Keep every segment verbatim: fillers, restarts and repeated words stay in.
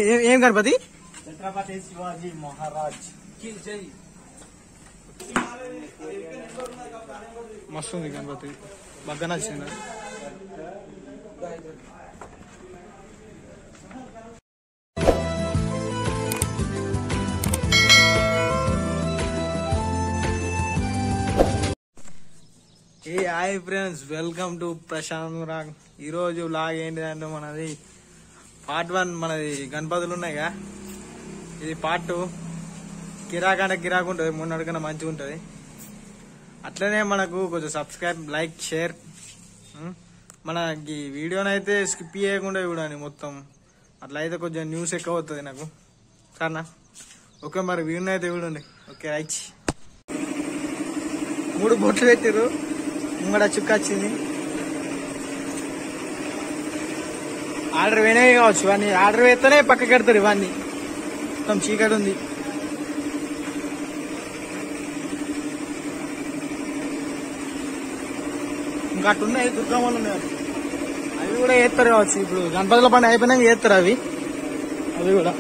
ఏం గణపతి? ఛత్రపతి శివాజీ మహారాజ్ కి జై. మస్తు ఉంది గణపతి, బాగా నచ్చింది. ఏ hi friends, welcome to Prashant Raag. ఈరోజు లాగ్ ఏంటిదంటే మనది పార్ట్ వన్. మనది గణపతులు ఉన్నాయిగా, ఇది పార్ట్ టూ. కిరాక్ అంటే కిరాక్ ఉంటుంది, మొన్నటికన్నా మంచిగా ఉంటుంది. అట్లనే మనకు కొంచెం సబ్స్క్రైబ్, లైక్, షేర్. మనకి వీడియోనైతే స్కిప్ చేయకుండా చూడండి మొత్తం, అట్లా అయితే కొంచెం న్యూస్ ఎక్కువ అవుతుంది నాకు. సరేనా? ఓకే, మరి వీడియో అయితే చూడండి. Okay, right. మూడు బొట్లు పెట్టిరు, ముంగడ చుక్క వచ్చింది. ఆర్డర్ పోయినాయి కావచ్చు, ఇవన్నీ ఆర్డర్ వేస్తేనే పక్కకి పెడతారు. ఇవన్నీ మొత్తం చీకటి ఉంది. ఇంకా అట్టున్నాయి, దుర్గమ్మలు ఉన్నాయి, అవి కూడా వేస్తారు కావచ్చు. ఇప్పుడు గణపతుల పండుగ అయిపోయినాక వేస్తారు అవి అవి కూడా.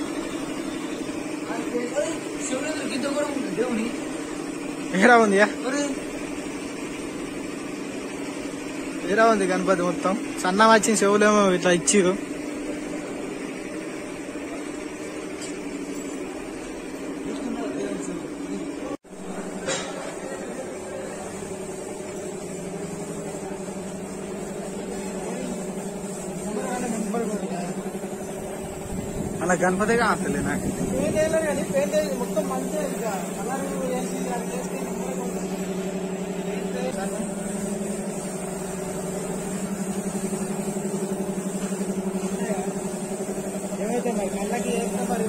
ఏడా ఉందియా? ఏడా ఉంది గణపతి మొత్తం. సన్న వచ్చిన చెవులేమో ఇట్లా ఇచ్చిరు. అలా గణపతి కాస్తలే నాకు. మొత్తం మంచిగా ఏమైతే మరి కళ్ళకి వేస్తే మరి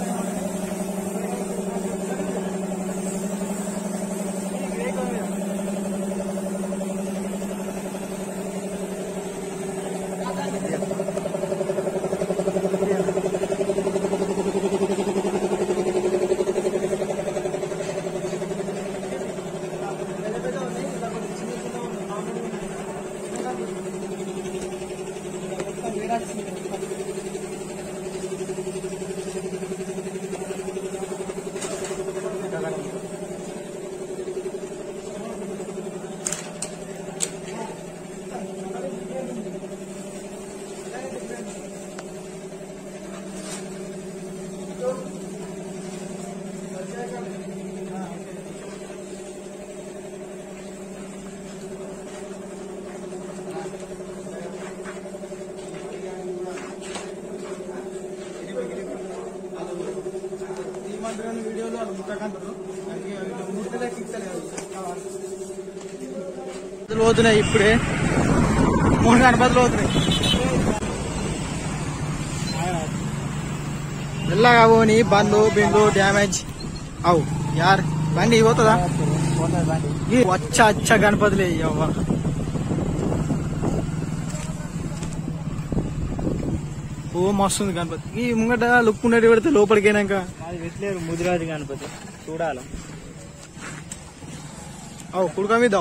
వీడియోలో వాళ్ళు ముట్టకంటారు. పోతున్నాయి ఇప్పుడే, మూడు గణపతులు పోతున్నాయి. మెల్లగా పోని, బండ్లు బిండ్లు డ్యామేజ్ అవు. యార్ బండి పోతుందా? వచ్చ అచ్చ గణపతులే. అవ్వ ఓ మస్తుంది గణపతి. ఈ ముంగట లుక్ ఉన్నట్టు పెడితే లోపలికైనాక పెట్టలేరు. ముదిరాజు గణపతి చూడాలి. అవు కుడుక మీద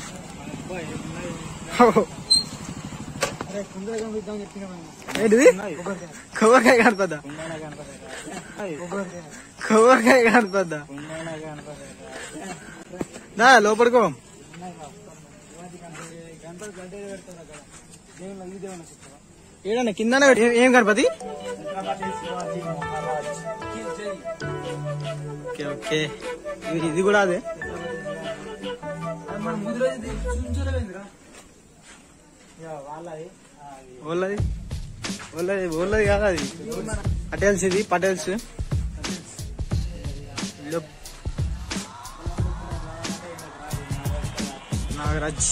ఏంటిది? కొబ్బరికాయ గణపత, కొబ్బరికాయ గణపత. నా లోపలికో ఏడన్నా కిందనే ఏం గణపతి? ఓకే ఓకే, ఇది కూడా అదే. ఓళ్ళది ఓళ్ళది ఓళ్ళది కాదు అది, పటేల్స్. ఇది పటేల్స్. నాగరాజ్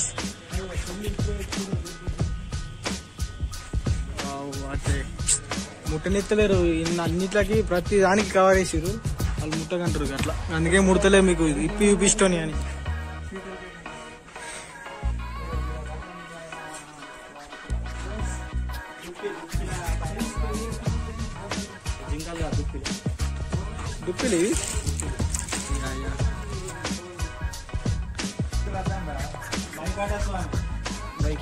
ముట్టనెత్తలేరు. ఇన్ని అన్నిట్లకి ప్రతి దానికి కవర్ చేసిరు వాళ్ళు. ముట్టకంటారు అట్లా, అందుకే ముడతలే మీకు ఇప్పి చూపిస్తోని అని. దుప్పిలి బైక్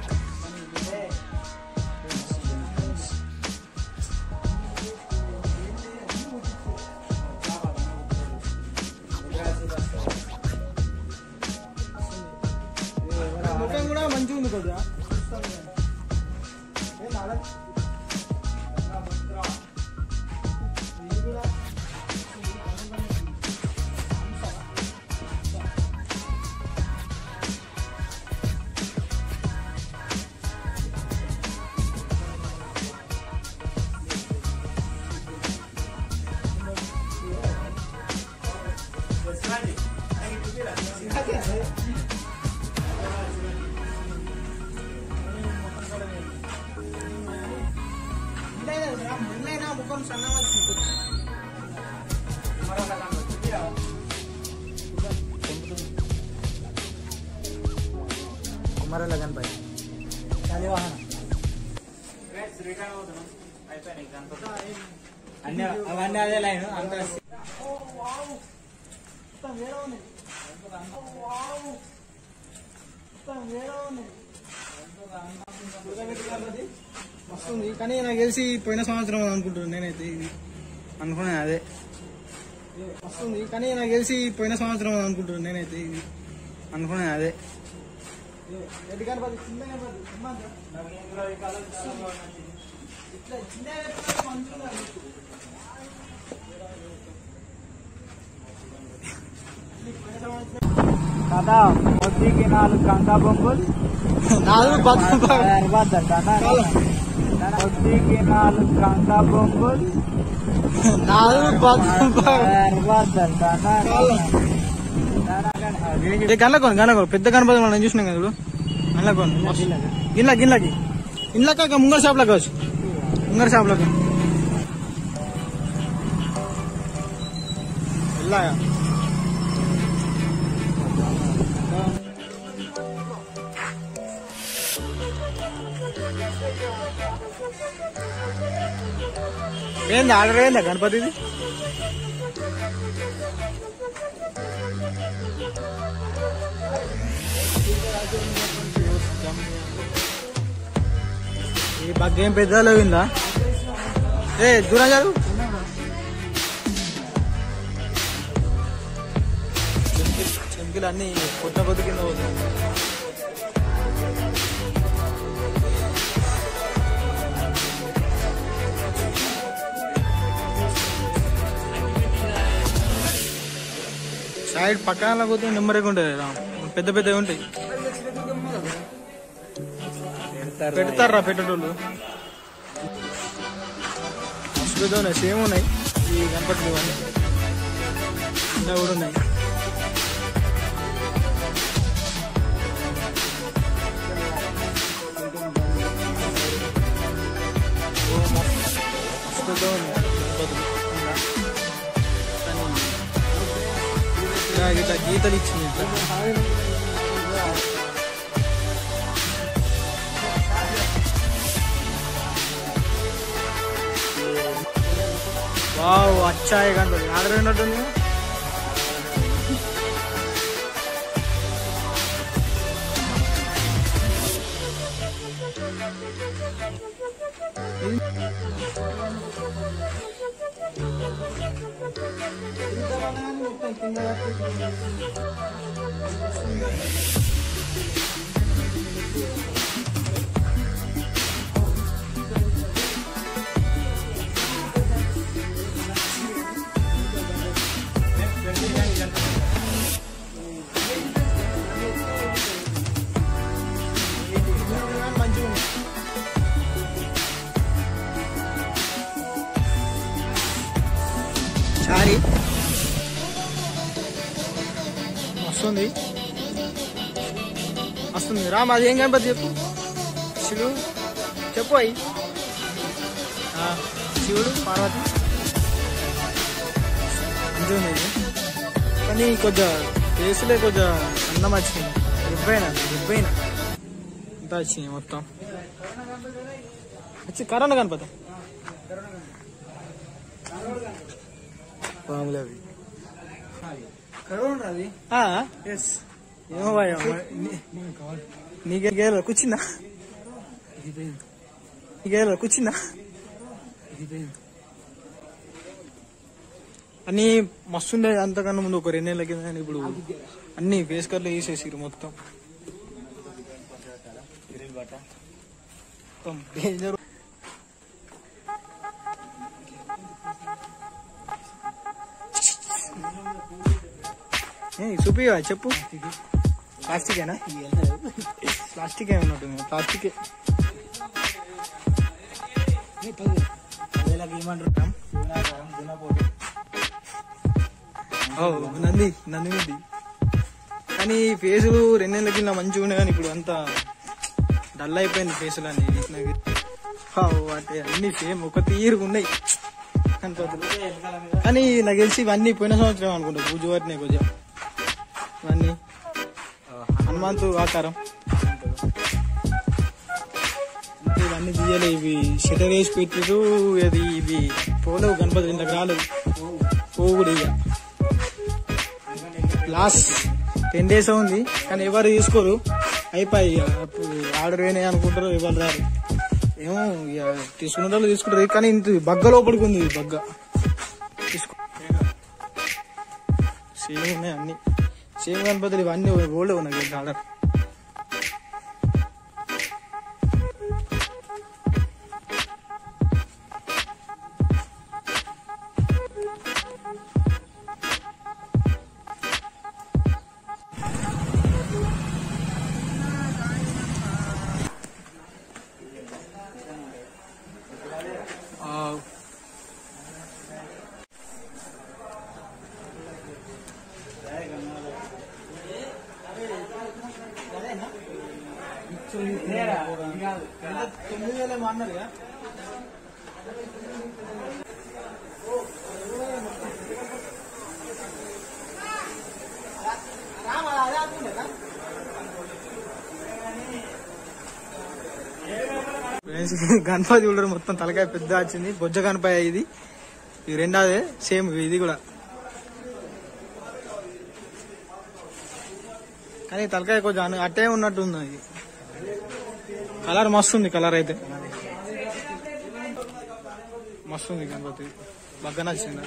కుమార లగన్ భాయ్ శాలివాహన అన్ని అవన్నీ అదే లైన్ అంత వస్తుంది. కానీ నాకు తెలిసి పోయిన సంవత్సరం అనుకుంటున్నాను నేనైతే ఇది అనుకున్నాను అదే వస్తుంది. కానీ నాకు తెలిసి పోయిన సంవత్సరం అనుకుంటున్నాను నేనైతే ఇది అనుకున్నాను అదే రెడ్డి గణపతి చిన్న గణపతి ఇట్లా చిన్న కదా మొద్దికి నాలుగు గంగా బొంగులు నాలుగు మొద్దికి నాలుగు గంగా బొంగులు నాలుగు గండ్లకొని గండ్లకొని పెద్ద గణపతి మనం చూసినాం కదా గండ్లకొని గిన్నె గిన్నెకి ఇండ్లక ముంగర షాప్ లో కావచ్చు ముంగర షాప్ లో వెళ్ళాయా ఏంది ఆర్డర్ ఏందా గణపతిది ఈ బగ్గేం పెద్దలో ఉందా ఏ దూరం కాదు చెంకిలు అన్ని కొత్త కొద్ది కింద పోతుంది సైడ్ పక్కన పోతే నెమ్మదిగా ఉంటాయి పెద్ద పెద్దవి ఉంటాయి పెడతారా పెట్టేటోళ్ళు మస్తు పెద్ద ఉన్నాయి సేమ్ ఉన్నాయి ఈ గణపతులు ఇవన్నీ ఇంకా కూడా ఉన్నాయి మస్తు పెద్ద ఉన్నాయి గణపతులు ఇట్లా గీతలు ఇచ్చింది ఇట్లా వావ్ అచ్చాయి గణపతి ఆర్డర్ అయినట్టుంది సారీ వస్తుంది వస్తుంది రామ్ అది ఏం గణపతి చెప్పు శివుడు చెప్పు అయ్యి శివుడు పార్వతి మంచిగా ఉంది కానీ కొద్దిగా ఫేసులే కొద్దిగా అన్నం వచ్చింది రుబ్బైనా రుబ్బైనా అంతా వచ్చింది మొత్తం వచ్చి కరోనా గణపతి మామూలు ఏమో భయ నీకే కూర్చున్నా నీకే కూర్చున్నా అన్ని మస్తుండే అంతకన్నా ముందు ఒక రెండేళ్ల కింద ఇప్పుడు అన్ని ఫేస్ కర్లు వేసేసారు మొత్తం మొత్తం చూపివా చెప్పు ప్లాస్టికేనా ప్లాస్టిక్ ఏమన్నట్టు ప్లాస్టికే నంది నంది ఉంది కానీ ఫేసులు రెండేళ్ళ కింద మంచిగా ఉన్నాయి కానీ ఇప్పుడు అంతా డల్ అయిపోయింది ఫేసులు అన్ని అంటే అన్ని సేమ్ ఒక తీరుగా ఉన్నాయి గణపతులు. కానీ నాకు తెలిసి ఇవన్నీ పోయిన సంవత్సరం అనుకుంటా పూజ పట్టినాయి కొంచెం. ఇవన్నీ హనుమంతు ఆకారం. ఇవన్నీ తీయలే, ఇవి షటర్ వేసి పెట్టిరు. అది ఇవి పోలేవు గణపతి ఇంతకు రాలేవు, పోవు కూడా. ఇక లాస్ట్ టెన్ డేస్ ఉంది కానీ ఎవరు తీసుకోరు, అయిపోయి ఆర్డర్ అయినాయి అనుకుంటారు, ఎవరు రారు. ఏమో ఇక తీసుకునే వాళ్ళు తీసుకుంటారు. కానీ ఇంత బగ్గ లోపలికి ఉంది, బగ్గ తీసుకో. సేమ్ ఉన్నాయి అన్ని, సేమ్ గణపతులు ఇవన్నీ ఓల్డ్ ఉన్నాయి ఆర్డర్. తొమ్మిది వేల అన్నారు. గణపతి చూడరు మొత్తం తలకాయ పెద్ద వచ్చింది, బొజ్జ గణపతి. ఇది ఇది రెండోదే సేమ్, ఇది కూడా. కానీ తలకాయ కొంచెం అట్టే ఉన్నట్టు ఉంది. ఇది కలర్ మస్తు ఉంది, కలర్ అయితే మస్తు ఉంది. గణపతి బాగా నచ్చింది.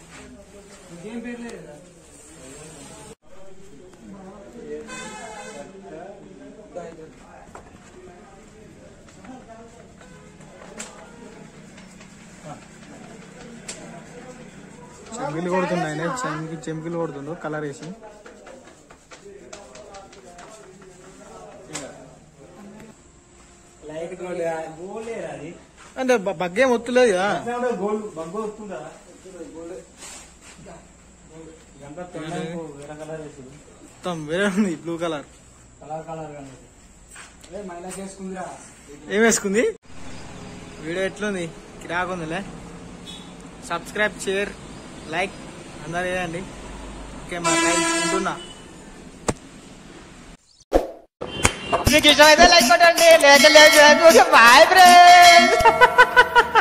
చెంకిలు కొడుతున్నాయి, చెంకి చెంకిలు కొడుతుండ్రు కలర్ వేసి. అంటే బగ్గేం ఒత్తులేదు కదా, మొత్తం వేరే ఉంది. బ్లూ కలర్ ఏం వేసుకుంది. వీడియో ఎట్లుంది, కిరాకుందిలే. సబ్స్క్రైబ్, షేర్, లైక్ అందరు వేయండి. ఓకే, మా లైక్ ఉంటున్నా. మీకు ఇష్టమైతే లైక్ కొట్టండి, లేక లేదు. Bye friends.